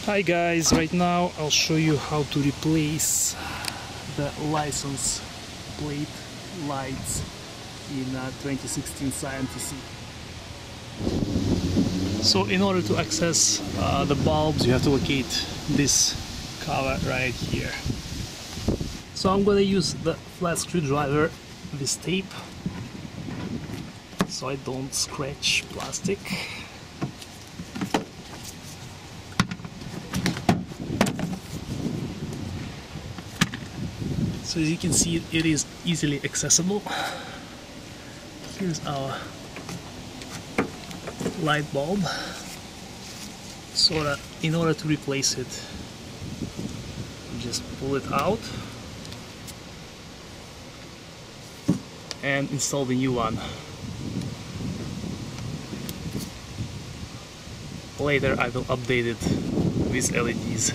Hi guys, right now I'll show you how to replace the license plate lights in 2016 Scion TC. So in order to access the bulbs, you have to locate this cover right here. So I'm gonna use the flat screwdriver, this tape, so I don't scratch plastic. So as you can see, it is easily accessible. Here's our light bulb. So that in order to replace it, just pull it out and install the new one. Later I will update it with LEDs.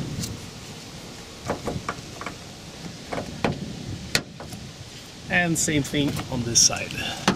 And same thing on this side.